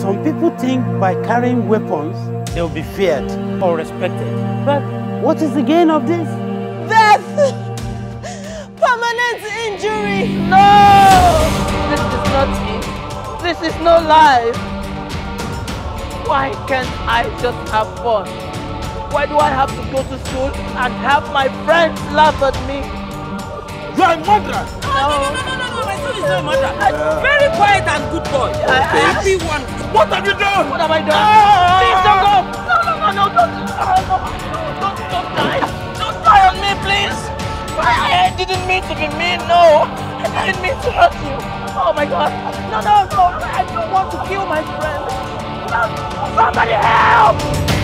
Some people think by carrying weapons, they'll be feared or respected. But what is the gain of this? Death! Permanent injury! No! This is not it. This is no life. Why can't I just have fun? Why do I have to go to school and have my friends laugh at me? You are a murderer! No, my son is not a murderer. Very quiet and good boy. Happy one. What have you done? What have I done? Please don't go! No, don't die! Don't die on me, please! I didn't mean to be mean, no! I didn't mean to hurt you! Oh my God! No! I don't want to kill my friend! Somebody help!